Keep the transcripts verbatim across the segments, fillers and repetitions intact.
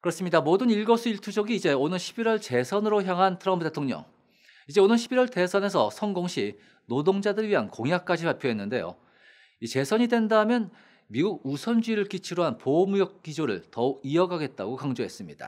그렇습니다. 모든 일거수일투족이 이제 오는 십일월 재선으로 향한 트럼프 대통령. 이제 오는 십일월 대선에서 성공 시 노동자들을 위한 공약까지 발표했는데요. 이 재선이 된다면 미국 우선주의를 기치로 한 보호무역 기조를 더욱 이어가겠다고 강조했습니다.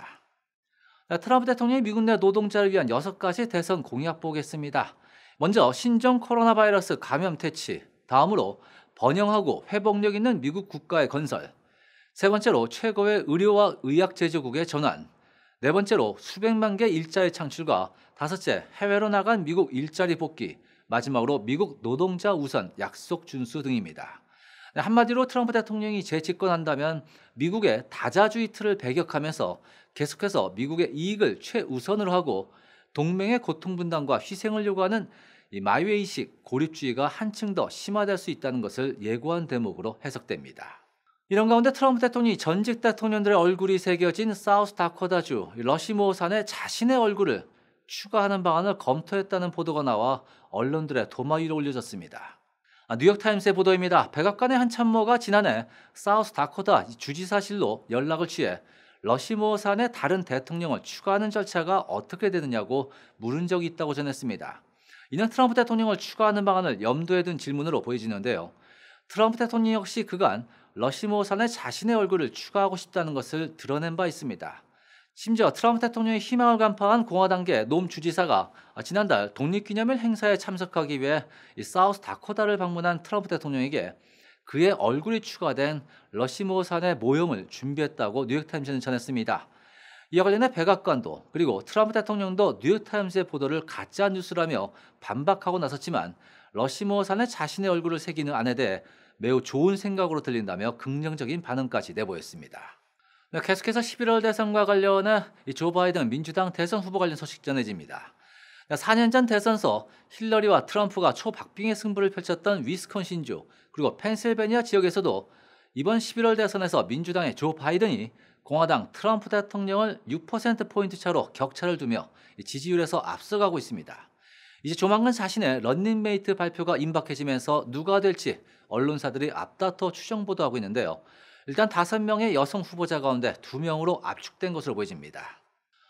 자, 트럼프 대통령이 미국 내 노동자를 위한 여섯 가지 대선 공약 보겠습니다. 먼저 신종 코로나 바이러스 감염 퇴치, 다음으로 번영하고 회복력 있는 미국 국가의 건설, 세 번째로 최고의 의료와 의학 제조국의 전환, 네 번째로 수백만 개 일자리 창출과 다섯째 해외로 나간 미국 일자리 복귀, 마지막으로 미국 노동자 우선 약속 준수 등입니다. 한마디로 트럼프 대통령이 재집권한다면 미국의 다자주의 틀을 배격하면서 계속해서 미국의 이익을 최우선으로 하고 동맹의 고통 분담과 희생을 요구하는 이 마이웨이식 고립주의가 한층 더 심화될 수 있다는 것을 예고한 대목으로 해석됩니다. 이런 가운데 트럼프 대통령이 전직 대통령들의 얼굴이 새겨진 사우스다코타주 러시모어 산에 자신의 얼굴을 추가하는 방안을 검토했다는 보도가 나와 언론들의 도마 위로 올려졌습니다. 아, 뉴욕타임스의 보도입니다. 백악관의 한 참모가 지난해 사우스다코타 주지사실로 연락을 취해 러시모어 산에 다른 대통령을 추가하는 절차가 어떻게 되느냐고 물은 적이 있다고 전했습니다. 이는 트럼프 대통령을 추가하는 방안을 염두에 둔 질문으로 보여지는데요. 트럼프 대통령 역시 그간 러시모어 산에 자신의 얼굴을 추가하고 싶다는 것을 드러낸 바 있습니다. 심지어 트럼프 대통령의 희망을 간파한 공화당계 놈 주지사가 지난달 독립기념일 행사에 참석하기 위해 이 사우스다코타를 방문한 트럼프 대통령에게 그의 얼굴이 추가된 러시모어 산의 모형을 준비했다고 뉴욕타임스는 전했습니다. 이와 관련해 백악관도 그리고 트럼프 대통령도 뉴욕타임스의 보도를 가짜 뉴스라며 반박하고 나섰지만 러시모어 산에 자신의 얼굴을 새기는 안에 대해 매우 좋은 생각으로 들린다며 긍정적인 반응까지 내보였습니다. 네, 계속해서 십일월 대선과 관련해 조 바이든 민주당 대선 후보 관련 소식 전해집니다. 사 년 전 대선서 힐러리와 트럼프가 초박빙의 승부를 펼쳤던 위스콘신주 그리고 펜실베니아 지역에서도 이번 십일월 대선에서 민주당의 조 바이든이 공화당 트럼프 대통령을 육 퍼센트포인트 차로 격차를 두며 지지율에서 앞서가고 있습니다. 이제 조만간 자신의 런닝메이트 발표가 임박해지면서 누가 될지 언론사들이 앞다퉈 추정 보도하고 있는데요. 일단 다섯 명의 여성 후보자 가운데 두 명으로 압축된 것으로 보여집니다.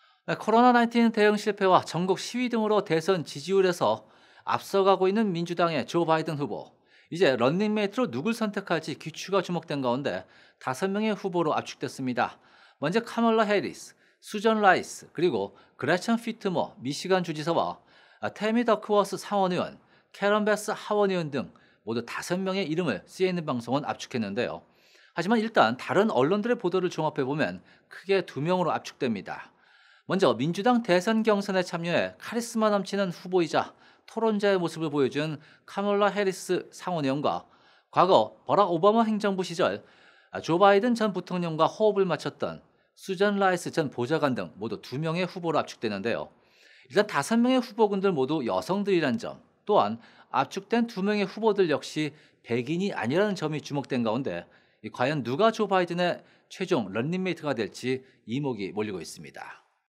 코로나 십구 대응 실패와 전국 시위 등으로 대선 지지율에서 앞서가고 있는 민주당의 조 바이든 후보. 이제 런닝메이트로 누굴 선택할지 귀추가 주목된 가운데 다섯 명의 후보로 압축됐습니다. 먼저 카멀라 해리스, 수전 라이스, 그리고 그레천 피트머 미시간 주지사와 태미 더크워스 상원의원, 캐런 베스 하원의원 등 모두 다섯 명의 이름을 씨엔엔 방송은 압축했는데요. 하지만 일단 다른 언론들의 보도를 종합해보면 크게 두 명으로 압축됩니다. 먼저 민주당 대선 경선에 참여해 카리스마 넘치는 후보이자 토론자의 모습을 보여준 카멀라 해리스 상원의원과 과거 버락 오바마 행정부 시절 조 바이든 전 부통령과 호흡을 맞췄던 수전 라이스 전 보좌관 등 모두 두 명의 후보로 압축되는데요. 일단 다섯 명의 후보군들 모두 여성들이란 점, 또한 압축된 두 명의 후보들 역시 백인이 아니라는 점이 주목된 가운데 과연 누가 조 바이든의 최종 런닝메이트가 될지 이목이 몰리고 있습니다.